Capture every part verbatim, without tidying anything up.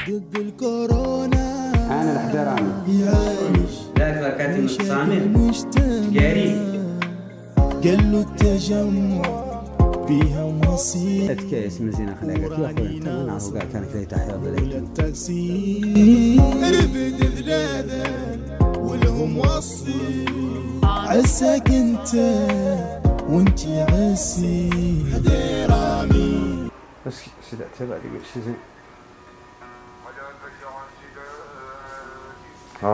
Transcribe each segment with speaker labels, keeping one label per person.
Speaker 1: ضد الكورونا.
Speaker 2: انا الاحترامي
Speaker 1: يعيش
Speaker 2: لا كاتب صامل قاري
Speaker 1: قال له التجمع بيها مصير
Speaker 2: كيس مزينة خلاقك يا اخوي انا هو قاعد كان في تحيا ضليت
Speaker 1: التاكسي ربد ثلاثة والهم وصي عساك انت وانت عسي حديرامي
Speaker 2: بس سيدات تبع لي قول شي زين اه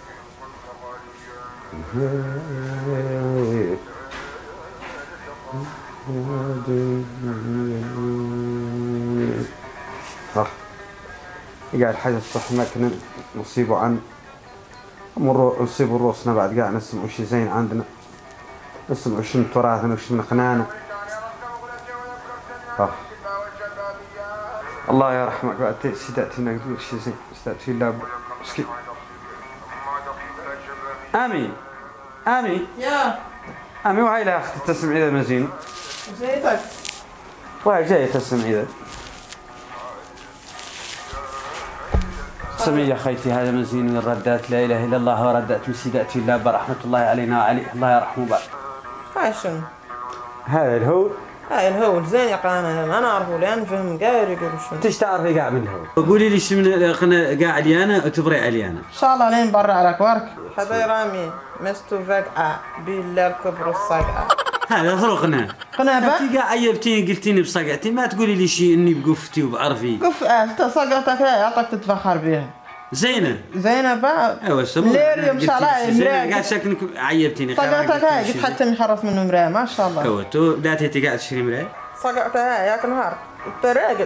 Speaker 2: ها قاعد حاجة الصح ما كنا نصيبه عن مرو نصيبه روسنا بعد قاعد نسمعوا شي زين عندنا نسمعوا شنو تراثنا وش من قنانا. ها الله يرحمك بعد سيداتي نقول شي زين سيداتي لا مسكين. امي امي
Speaker 3: يا
Speaker 2: امي وهاي لا اختي تسمعي ذا مزين
Speaker 3: زيتك
Speaker 2: وهاي جاي تسمعي ذا سمي يا خيتي هذا مزين من ردات لا اله الا الله وردات من سيداتي الله برحمه الله علينا وعليه الله يرحمه بعد.
Speaker 3: هاي شنو؟
Speaker 2: هذا الهول
Speaker 3: هاي الهول زين يا قناة ما نعرفه لان فهم قايل يقول شنو؟
Speaker 2: انت ايش تعرفي قاعد من الهول؟ قولي لي ايش من قناه قاعد ليانا وتبري عليانا.
Speaker 3: ان شاء الله لين برا على كوارك هذا رامي مستو فجأة بالله الكبر الصقعة
Speaker 2: هذا ذوقنا
Speaker 3: قناة بقى؟
Speaker 2: انت قاعد عيبتيني قلتيني بصقعتي ما تقولي لي شيء اني بقفتي وبعرفي.
Speaker 3: قف انت صقعتك هاي اعطك تتفخر بها.
Speaker 2: زينة
Speaker 3: زينة بقى
Speaker 2: ايوه سمو
Speaker 3: لير ان شاء الله
Speaker 2: زينة قاعد شكلك عيبتيني.
Speaker 3: صقعتك هاي قلت حتى انحرف منه مراية ما شاء الله.
Speaker 2: ايوه تو بداتي قاعد تشتري مراية؟
Speaker 3: صقعتك هاي ياك نهار الطريق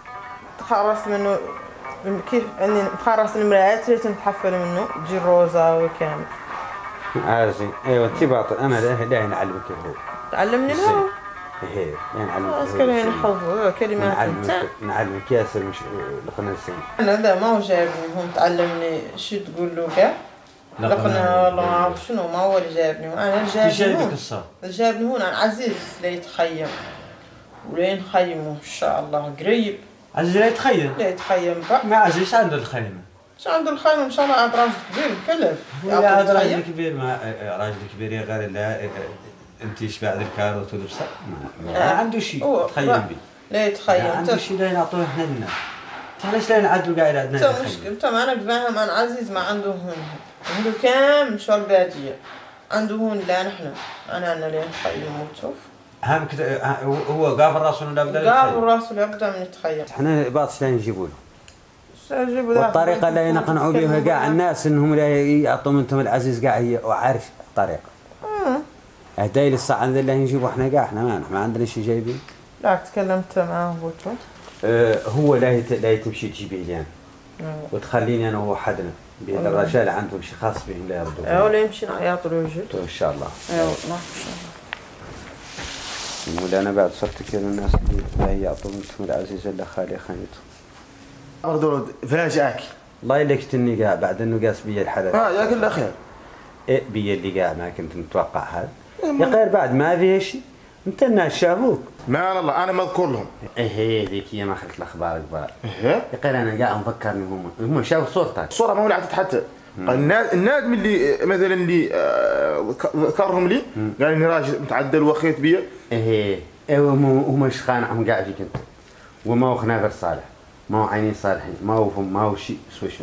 Speaker 3: تخرجت منه كيف اني خرجت المراية تريد نتحفل منه تجي روزة وكامل.
Speaker 2: عازي ايوه انت باطل انا لا نعلمك الهول.
Speaker 3: تعلمني الهول؟
Speaker 2: ايه لا نعلمك
Speaker 3: اسكن نحفظ كلمات انت
Speaker 2: نعلمك ياسر مش لقنا السنة.
Speaker 3: انا ذا ما هو جايبني هم تعلمني شو تقول له كا لقنا والله ما اعرف شنو ما هو اللي جايبني انا اللي جايبني هون جايبني هون عن عزيز ليتخيم ولين خيمه ان شاء الله قريب.
Speaker 2: عزيز لا يتخيم؟
Speaker 3: لا يتخيم بقى
Speaker 2: ما عزيز ايش عنده الخيمة؟
Speaker 3: ايش عنده الخيمة ان شاء الله عاد راجل كبير مكلف.
Speaker 2: يا عاد راجل كبير ما راجل كبير يا غير لا انت ايش بعد الكاروت والبصل ما, ما عنده شيء تخيم به.
Speaker 3: لا يتخيم
Speaker 2: عنده شيء لا يعطوه احنا لنا. ليش لا نعدوا قاعد عندنا
Speaker 3: انت مشكلة انت ما انا فاهم انا عزيز ما عنده هون عنده كام شغل بادية عنده هون لا نحن انا انا لين نخيم وتشوف
Speaker 2: هم كذا هو قابل راسه ولا بدا
Speaker 3: قابل راسه يبدا من يتخيم.
Speaker 2: احنا باطش لا نجيبوا له والطريقه اللي ينقنعوا بها كاع الناس انهم لا يعطوا منتم العزيز كاع هي وعارف الطريقه. امم هداي للساعه اللي نجيبوا احنا كاع احنا ما ما عندنا شيء جايبين.
Speaker 3: لا تكلمت معاه وتشوف
Speaker 2: أه هو لا يت... لا تمشي تجيبي لي انا وتخليني انا وحدنا بين الرجال عندهم شيء خاص بهم لا يرضوا.
Speaker 3: ايوه ولا يمشي نعيط له وجه
Speaker 2: ان شاء الله.
Speaker 3: ايوه ان شاء الله.
Speaker 2: ولا انا بعد صرت كذا الناس لا يعطوا منتم العزيز الا خالي خانته.
Speaker 4: برضو فاجئك
Speaker 2: الله يلكتني قاع بعد انه قاس بي الحدث.
Speaker 4: اه يا قل خير.
Speaker 2: ايه بي اللي قاع ما كنت متوقع هذا. يا غير بعد ما في شيء انت الناس شافوك.
Speaker 4: ما الله انا مذكور لهم.
Speaker 2: ايه ذيك هي ما اخذت الاخبار كبار.
Speaker 4: ايه
Speaker 2: يا غير انا قاعد مفكرني هم هم شافوا صورتك.
Speaker 4: الصوره ما ولعت حتى. النادم اللي مثلا اللي ذكرهم لي قال اني راجل متعدل وخيت بي.
Speaker 2: ايه ايوه هم ايش خانعهم قاعد فيك انت وما هو خنافر صالح ما هو عينين صالحين ما هو فم ما هو شيء سويشن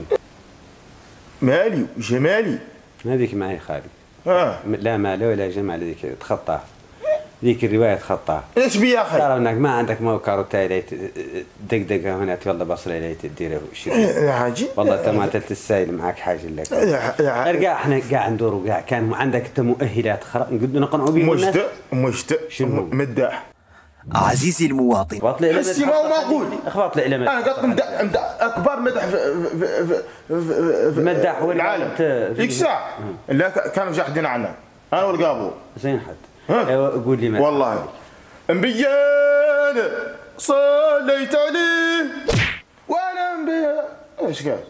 Speaker 4: مالي وجمالي
Speaker 2: ما ذيك معي خالي.
Speaker 4: اه
Speaker 2: لا مالي ولا جمال ذيك تخطاها ذيك الروايه تخطاها.
Speaker 4: ايش بي يا اخي؟
Speaker 2: ترى انك ما عندك ما كاروتاي ليت دقدقه هنا والله بصله ليت تديره شيء.
Speaker 4: يا حاجي
Speaker 2: والله انت ما تلت السايل معك حاجه لك. ارجع احنا قاعد ندور وقاع كان عندك انت مؤهلات خرا نقدر نقنعوا بهم الناس.
Speaker 4: مجد مجد
Speaker 2: شنو
Speaker 4: مداح
Speaker 5: عزيزي المواطن
Speaker 4: حسي ما هو معقول.
Speaker 2: اخبط لي
Speaker 4: انا قلت مدح مدح اكبر مدح في في في في
Speaker 2: مدح
Speaker 4: العالم ذيك ساعه لا كانوا جاحدين عنا انا والقابو
Speaker 2: زين حد. ايوه قول لي
Speaker 4: والله انبياء صليت عليه وانا انبياء ايش قال؟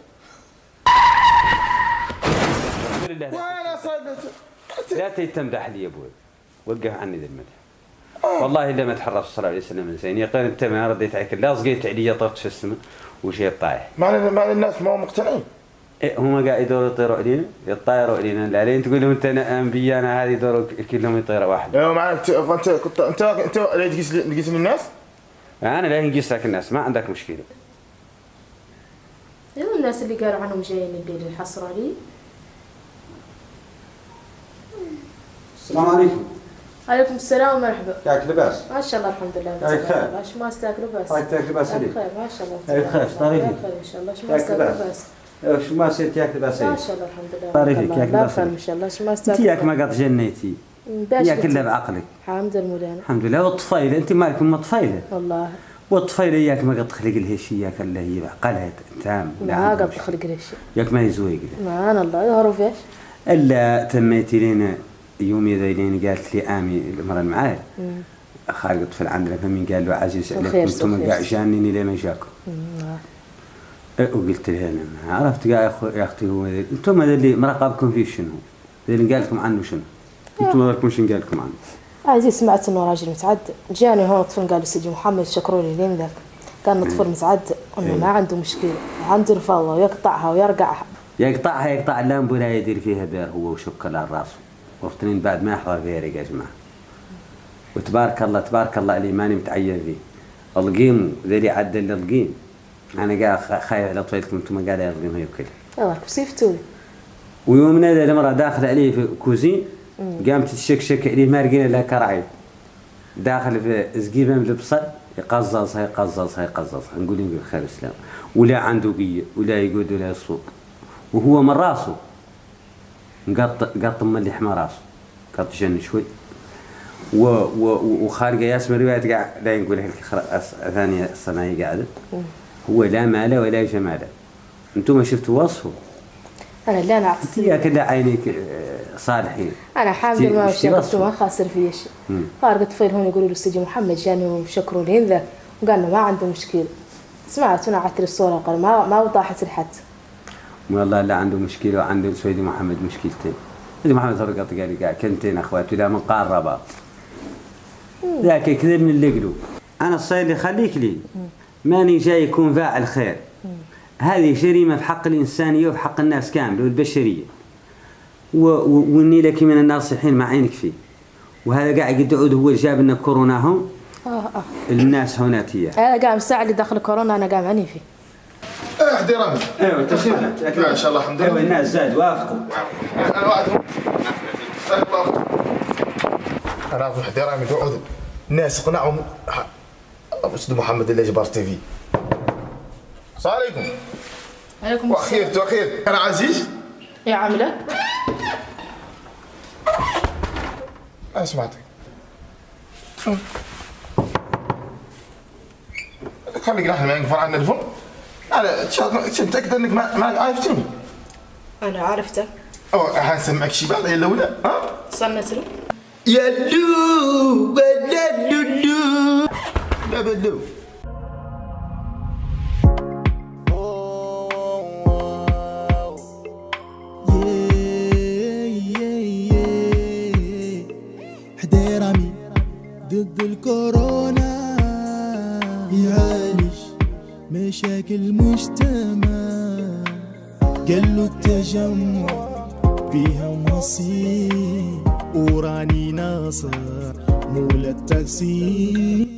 Speaker 4: وانا صليت
Speaker 2: لا تمدح لي يا ابوي وقف عني ذا المدح. والله الا ما تحرص صلى الله عليه وسلم انسان يقول انت ما رديت عليك لا صقيت عليا طرت في السماء وشي طايح.
Speaker 4: معنى معنى الناس ما هم مقتنعين.
Speaker 2: إيه هم قاعد يدوروا يطيروا علينا يطيروا علينا لا لين تقول لهم انت انبيانا هذه يدوروا كلهم يطيروا واحد.
Speaker 4: ايوه معناته انت كنت انت انت لا تقيس تقيس الناس؟
Speaker 2: انا لا نقيس لك الناس ما عندك مشكله.
Speaker 6: ايوه الناس اللي قالوا عنهم جايين الليل الحصر علي.
Speaker 2: السلام عليكم.
Speaker 6: عليكم السلام ومرحبا.
Speaker 2: ياك لباس؟
Speaker 6: ما شاء الله الحمد لله.
Speaker 2: ياك خير؟
Speaker 6: ايش ما استاكلوا بس؟
Speaker 2: ياك تاكل بس لي؟
Speaker 6: بخير ما شاء الله.
Speaker 2: ياك خير طريفي؟
Speaker 6: بخير ان شاء الله. ايش ما استاكلوا بس؟
Speaker 2: شو ما صرت ياك لباس؟
Speaker 6: ما شاء الله الحمد لله.
Speaker 2: طريفك ياك لباس؟
Speaker 6: ان شاء الله. ايش ما
Speaker 2: انت
Speaker 6: استاكلوا؟
Speaker 2: ياك ما قد جنيتي. ياك الا بعقلك.
Speaker 6: الحمد لله.
Speaker 2: الحمد لله والطفيله انت مالكم ما طفيله.
Speaker 6: والله.
Speaker 2: والطفيله ياك ما قد تخلق لها شيء ياك الا هي بعقلها تام.
Speaker 6: ما قد تخلق لها شيء.
Speaker 2: ياك ما هي زويقه.
Speaker 6: ما الله يهرب فيش.
Speaker 2: الا تميتي لنا يومي ذيلين قالت لي امي المره معايا خارج طفل عندنا فمين قال له عزيز عليكم انتم قاع جانيني ليه ما جاكم؟ وقلت لها انا عرفت قاع يا اختي هو انتم هذا اللي مراقبكم فيه شنو؟ اللي قال لكم عنه شنو؟ انتم ما لكم شنو قال لكم عنه؟
Speaker 6: عزيز سمعت انه راجل متعدى جاني هون طفل قالوا سيدي محمد شكروا لي لين ذاك كان طفل متعدى انه ما عنده مشكله عنده رفاضه ويقطعها ويرقعها
Speaker 2: يقطعها يقطع اللامبو لا يدير فيها بير هو وشكل على راسه وافتنين بعد ما يحضر بيرق يا جماعه وتبارك الله تبارك الله اللي ماني متعين فيه القيم ذي عدل القيم انا قاعد خايف على طفيلكم انتم قاعد القيم هي وكل
Speaker 6: الله كسيفتوني
Speaker 2: ويومنا ذا المراه داخل عليه في كوزين قامت تشكشك عليه ما لقينا لها كرعي داخل في زقيبه من البصل يقزصها يقزصها يقزصها نقول له خير السلام ولا عنده قيه ولا يقعد ولا يصوب وهو من راسه قط قط من اللحمه راسه قط جن شوي و و وخارجه ياسمين روايه قاعد لا نقول لك ثانيه الصناعيه قاعده هو لا ماله ولا جماله انتم شفتوا وصفه
Speaker 6: انا لا انا اعطيك
Speaker 2: يا كذا عينيك صالحين
Speaker 6: انا حامد ما وشفت ما خاسر في شيء خارج طفل هون يقولوا له سيدي محمد جاني وشكروا لي ذا وقال له ما عنده مشكله سمعت انا عثر الصوره قال ما ما وضحت لحد
Speaker 2: والله لا عنده مشكله وعنده سيدي محمد مشكلتين سيدي محمد فرقت قال لي كنتين اخواتي لا من قاربه ذاك كذا من اللي قلوا انا الصيد اللي خليك لي ماني جاي يكون فاعل خير هذه جريمه في حق الانسانيه وفي حق الناس كامل والبشريه واني لك من الناصحين مع عينك فيه وهذا قاعد يدعود هو اللي جاب لنا كورونا هم
Speaker 6: اه اه
Speaker 2: الناس هناك هي
Speaker 6: انا قام الساعه اللي داخل كورونا انا قام عني فيه
Speaker 4: ايه احترامي
Speaker 2: ايوه تسمع
Speaker 4: ما شاء الله الحمد لله
Speaker 2: ايوه الناس زاد وافقوا
Speaker 4: انا وعدهم انا اقول احترامي توعد الناس اقنعهم سيدي محمد اللي جبار تي في السلام عليكم
Speaker 6: عليكم
Speaker 4: السلام واخير واخير انا عزيز
Speaker 6: يا عمله
Speaker 4: ما سمعتك خليك راح ما ينقفل عن التليفون انا كنت متاكد انك ما ما عرفتني
Speaker 6: انا عرفتك
Speaker 4: او حنسمعك شي بعض يلا ولا ها
Speaker 6: صنت له
Speaker 1: يلو بدلو
Speaker 4: لا بدلو
Speaker 1: حديرامي ضد الكورونا يعالج مشاكل المجتمع قالوا التجمع فيها مصير وراني ناصر مولى التقسيم